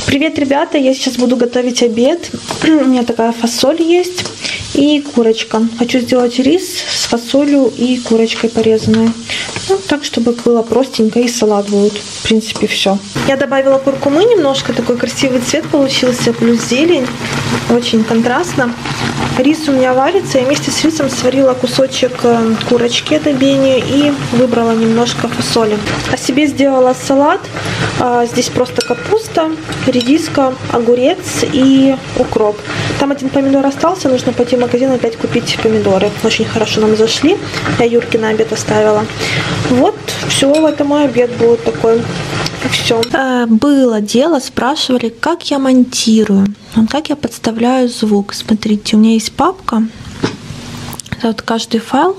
Привет, ребята! Я сейчас буду готовить обед. У меня такая фасоль есть и курочка. Хочу сделать рис с фасолью и курочкой порезанной. Ну, так, чтобы было простенько, и салат будет. В принципе, все. Я добавила куркумы немножко. Такой красивый цвет получился. Плюс зелень. Очень контрастно. Рис у меня варится. Я вместе с рисом сварила кусочек курочки отобения и выбрала немножко фасоли. А себе сделала салат. Здесь просто капуста, редиска, огурец и укроп. Там один помидор остался. Нужно пойти в магазин опять купить помидоры. Очень хорошо нам зашли. Я Юрке на обед оставила. Вот, все, это мой обед будет такой. И все. Было дело, спрашивали, как я монтирую, как я подставляю звук. Смотрите, у меня есть папка. Это вот каждый файл.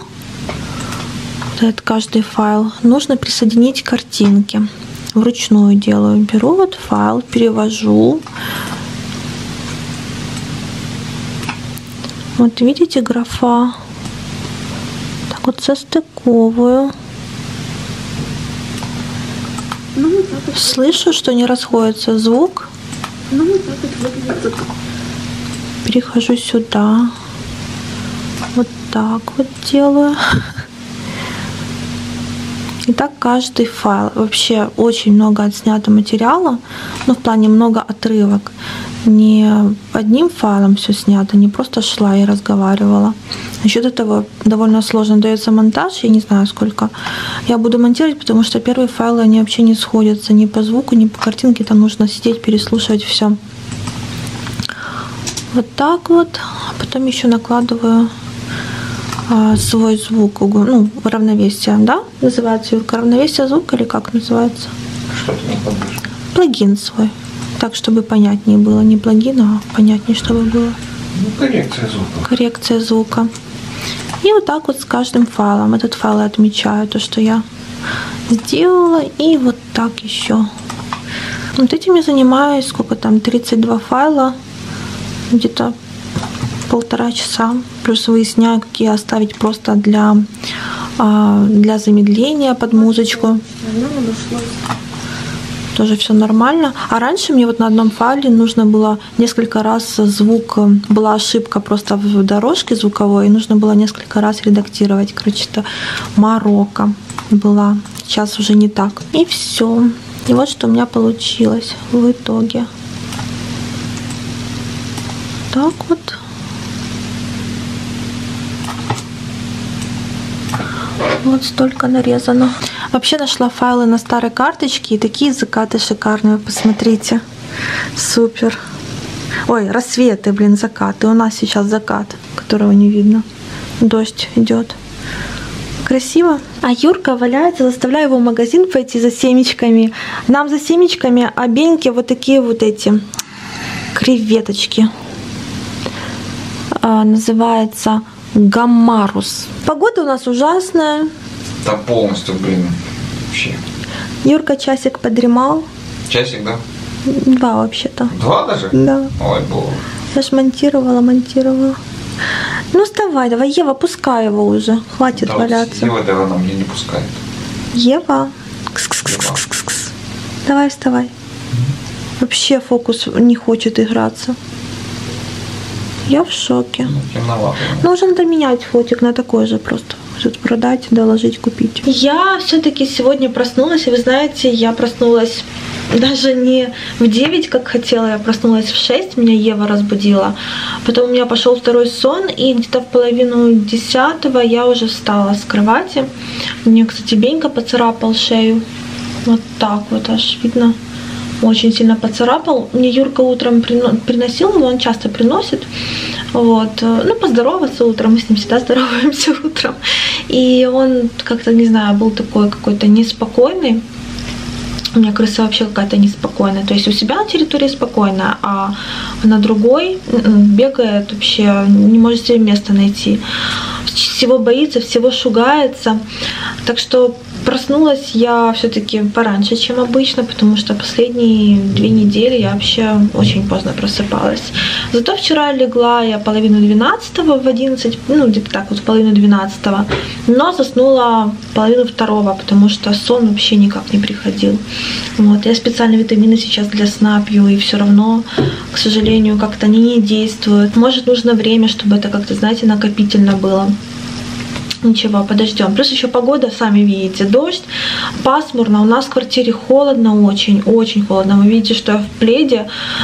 Каждый файл нужно присоединить к картинке. Вручную делаю. Беру вот файл, перевожу. Вот видите, графа. Так вот состыковываю. Слышу, что не расходится звук. Перехожу сюда. Вот так вот делаю. И так каждый файл. Вообще очень много отснято материала. Но в плане много отрывок. Не одним файлом все снято, не просто шла и разговаривала. Насчет этого довольно сложно дается монтаж. Я не знаю, сколько я буду монтировать, потому что первые файлы, они вообще не сходятся ни по звуку, ни по картинке. Там нужно сидеть, переслушивать все. Вот так вот. Потом еще накладываю свой звук, ну, равновесие, да? Называется, Юрка, равновесие звука или как называется? Что ты накладываешь? Плагин свой. Так, чтобы понятнее было. Не плагин, а понятнее, чтобы было. Ну, коррекция звука. Коррекция звука. И вот так вот с каждым файлом. Этот файл я отмечаю, то, что я сделала. И вот так еще. Вот этим я занимаюсь, сколько там, 32 файла. Где-то 1,5 часа. Плюс выясняю, какие оставить просто для замедления под музычку. Тоже все нормально. А раньше мне вот на одном файле нужно было несколько раз звук, была ошибка просто в дорожке звуковой, и нужно было несколько раз редактировать. Короче, это морока была. Сейчас уже не так. И все. И вот что у меня получилось в итоге. Так вот. Вот столько нарезано. Вообще нашла файлы на старой карточке, и такие закаты шикарные, посмотрите. Супер. Ой, рассветы, блин, закаты. У нас сейчас закат, которого не видно. Дождь идет. Красиво. А Юрка валяется, заставляю его в магазин пойти за семечками. Нам за семечками, а Беньке вот такие вот эти креветочки. Называется гаммарус. Погода у нас ужасная. Да полностью, блин, вообще. Юрка часик подремал. Часик, да? 2 вообще-то. 2 даже? Да. Ой, боже. Я ж монтировала. Ну вставай, давай, Ева, пускай его уже. Хватит да, валяться. Ева, да, она мне не пускает. Ева. Кс-кс-кс-кс-кс. Давай, вставай. Вообще фокус не хочет играться. Я в шоке. Ну, темновато. Ну, уже надо менять фотик на такой же просто. Тут продать, доложить, купить. Я все-таки сегодня проснулась, и вы знаете, я проснулась даже не в 9, как хотела, я проснулась в 6, меня Ева разбудила. Потом у меня пошел второй сон, и где-то в 9:30 я уже встала с кровати. Мне, кстати, Бенька поцарапал шею. Вот так вот аж видно. Очень сильно поцарапал. Мне Юрка утром приносил его, он часто приносит. Вот. Ну, поздороваться утром, мы с ним всегда здороваемся утром. И он как-то, не знаю, был такой какой-то неспокойный. У меня крыса вообще какая-то неспокойная. То есть у себя на территории спокойная, а на другой бегает вообще, не может себе места найти. Всего боится, всего шугается. Так что Проснулась я все-таки пораньше, чем обычно, потому что последние 2 недели я вообще очень поздно просыпалась. Зато вчера легла я половину 12-го в 11, ну где-то так вот, половину 12-го, но заснула половину 2-го, потому что сон вообще никак не приходил. Вот. Я специально витамины сейчас для сна пью, и все равно, к сожалению, как-то они не действуют. Может, нужно время, чтобы это как-то, знаете, накопительно было. Ничего, подождем. Плюс еще погода, сами видите, дождь, пасмурно. У нас в квартире холодно, очень холодно. Вы видите, что я в пледе.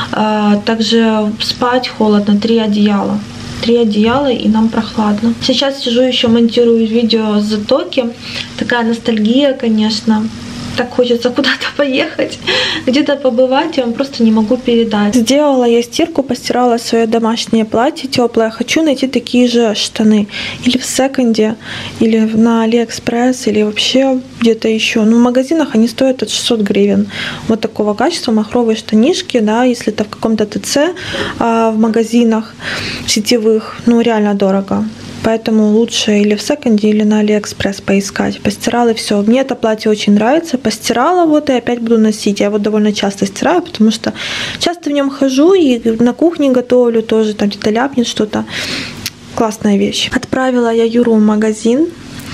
Также спать холодно, 3 одеяла. 3 одеяла, и нам прохладно. Сейчас сижу еще монтирую видео с Затоки. Такая ностальгия, конечно. Так хочется куда-то поехать, где-то побывать, я вам просто не могу передать. Сделала я стирку, постирала свое домашнее платье теплое. Хочу найти такие же штаны. Или в секонде, или на Алиэкспресс, или вообще где-то еще. Ну, в магазинах они стоят от 600 гривен. Вот такого качества махровые штанишки, да, если это в каком-то ТЦ, в магазинах сетевых, ну, реально дорого. Поэтому лучше или в секонде, или на Алиэкспресс поискать. Постирала и все. Мне это платье очень нравится. Постирала вот и опять буду носить. Я вот довольно часто стираю, потому что часто в нем хожу и на кухне готовлю тоже, там где-то ляпнет что-то. Классная вещь. Отправила я Юру в магазин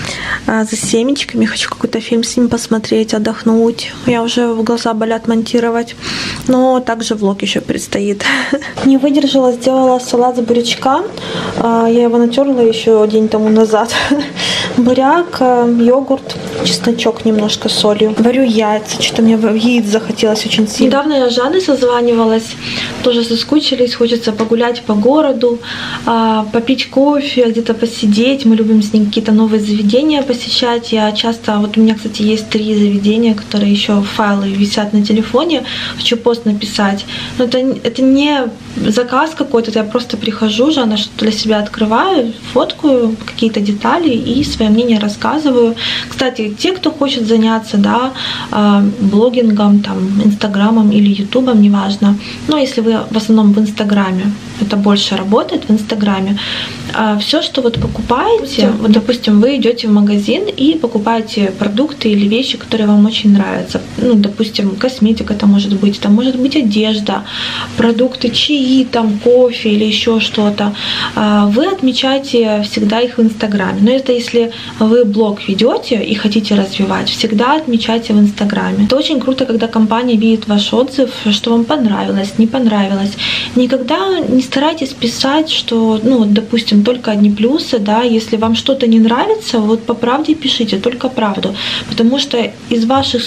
за семечками. Хочу какой-то фильм с ним посмотреть, отдохнуть. Я уже в глаза болят монтировать. Но также влог еще предстоит. Не выдержала, сделала салат с бурячка. Я его натерла еще день тому назад. Буряк, йогурт, чесночок немножко с солью. Варю яйца. Что-то мне яиц захотелось очень сильно. Недавно я с Жанной созванивалась. Тоже соскучились. Хочется погулять по городу, попить кофе, где-то посидеть. Мы любим с ней какие-то новые заведения посещать. Я часто... Вот у меня, кстати, есть 3 заведения, которые еще файлы висят на телефоне. Хочу пост написать. Но это не заказ какой-то. Я просто прихожу, Жанна что-то для себя открываю, фоткаю какие-то детали и свое мнение рассказываю. Кстати, те, кто хочет заняться, да, блогингом, там, инстаграмом или ютубом, неважно. Но если вы в основном в инстаграме, это больше работает в инстаграме. Все, что вот покупаете, вот, допустим, вы идете в магазин и покупаете продукты или вещи, которые вам очень нравятся. Ну, допустим, косметика это может быть одежда, продукты, чаи, там, кофе или еще что-то. Вы отмечаете всегда их в инстаграме. Но это если вы блог ведете и хотите развивать, всегда отмечайте в инстаграме. Это очень круто, когда компания видит ваш отзыв, что вам понравилось, не понравилось. Никогда не старайтесь писать, что, ну, допустим, только одни плюсы, да, если вам что-то не нравится, вот по правде пишите, только правду, потому что из-за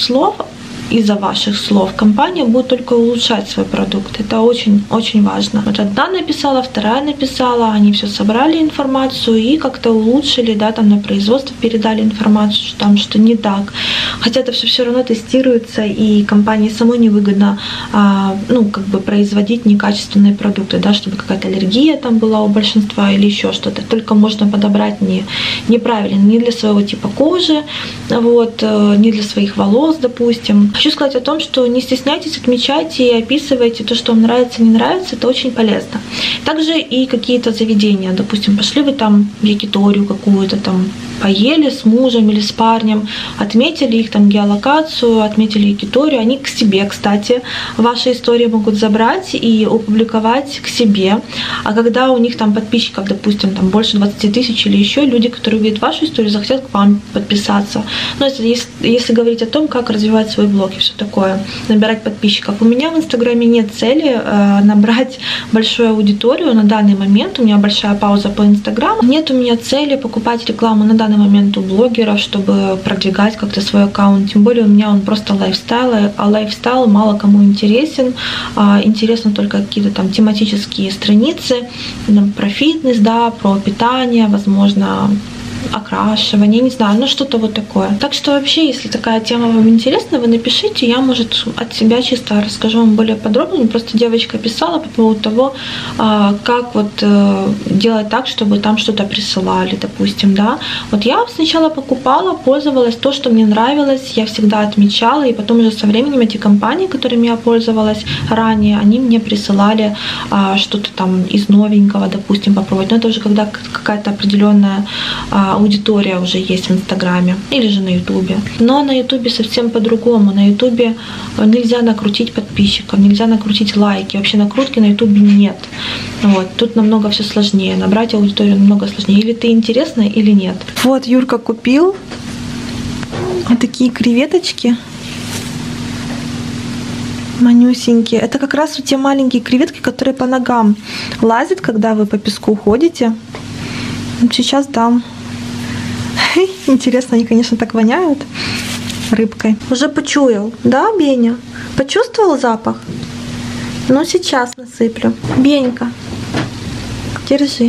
ваших слов компания будет только улучшать свой продукт. Это очень важно. Вот одна написала, вторая написала, они все собрали информацию и как-то улучшили, да, там на производство передали информацию, что там что не так. Хотя это все равно тестируется, и компании самой невыгодно, ну, как бы производить некачественные продукты, да, чтобы какая-то аллергия там была у большинства или еще что-то. Только можно подобрать неправильно, не для своего типа кожи, вот, не для своих волос, допустим. Хочу сказать о том, что не стесняйтесь, отмечайте и описывайте то, что вам нравится, не нравится, это очень полезно. Также и какие-то заведения, допустим, пошли вы там в якиторию какую-то, там поели с мужем или с парнем, отметили их там геолокацию, отметили якиторию, они к себе, кстати, ваши истории могут забрать и опубликовать к себе. А когда у них там подписчиков, допустим, там больше 20 тысяч или еще, люди, которые увидят вашу историю, захотят к вам подписаться. Но если говорить о том, как развивать свой блог и все такое, набирать подписчиков. У меня в инстаграме нет цели набрать большую аудиторию на данный момент. У меня большая пауза по инстаграму. Нет у меня цели покупать рекламу на данный момент у блогеров, чтобы продвигать как-то свой аккаунт. Тем более у меня он просто лайфстайл, а лайфстайл мало кому интересен. Интересно только какие-то там тематические страницы про фитнес, да, про питание, возможно, окрашивание, не знаю, ну что-то вот такое. Так что вообще, если такая тема вам интересна, вы напишите, я, может, от себя чисто расскажу вам более подробно. Просто девочка писала по поводу того, как вот делать так, чтобы там что-то присылали, допустим, да. Вот я сначала покупала, пользовалась, то, что мне нравилось, я всегда отмечала, и потом уже со временем эти компании, которыми я пользовалась ранее, они мне присылали что-то там из новенького, допустим, попробовать. Но это уже когда какая-то определенная аудитория уже есть в Инстаграме или же на Ютубе. Но на Ютубе совсем по-другому. На Ютубе нельзя накрутить подписчиков, нельзя накрутить лайки. Вообще накрутки на Ютубе нет. Вот. Тут намного все сложнее. Набрать аудиторию намного сложнее. Или ты интересная, или нет. Вот Юрка купил вот такие креветочки. Манюсенькие. Это как раз вот те маленькие креветки, которые по ногам лазят, когда вы по песку ходите. Сейчас дам. Интересно, они, конечно, так воняют рыбкой. Уже почуял, да, Беня? Почувствовал запах? Ну, сейчас насыплю. Бенька, держи.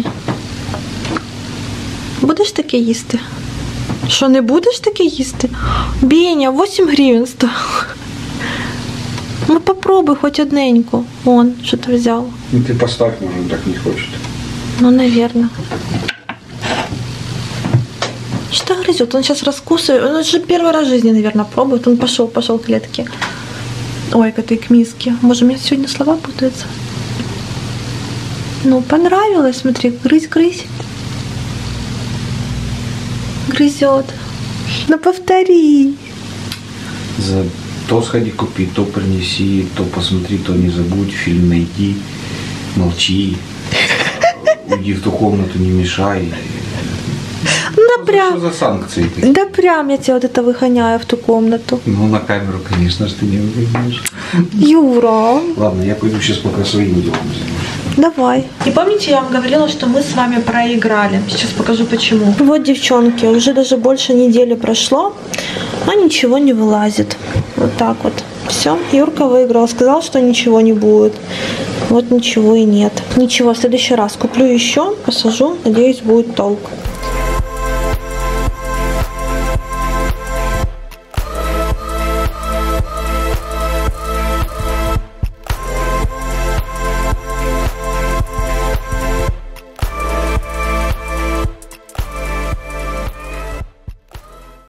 Будеш таке їсти? Що, не будеш таке їсти? Беня, 8 гривен стоїть. Ну попробуй хоть одненьку. Вон, что-то взял. Ну ты поставь, может, он так не хочет. Ну, наверное. Что грызет? Он сейчас раскусывает. Он уже первый раз в жизни, наверное, пробует. Он пошел к клетке. Ой, к этой к миске. Может, у меня сегодня слова путаются. Ну, понравилось. Смотри, грызь. Грызет. Ну, повтори. То сходи купи, то принеси, то посмотри, то не забудь, фильм найди, молчи, уйди в ту комнату, не мешай. Да прям. Что за санкции такие? Да прям я тебя вот это выгоняю в ту комнату. Ну, на камеру, конечно же, ты не выгоняешь. Юра. Ладно, я пойду сейчас пока своим делом займусь. Давай. И помните, я вам говорила, что мы с вами проиграли. Сейчас покажу почему. Вот, девчонки, уже даже больше недели прошло, а ничего не вылазит. Вот так вот. Все, Юрка выиграл. Сказал, что ничего не будет. Вот ничего и нет. Ничего, в следующий раз куплю еще, посажу. Надеюсь, будет толк.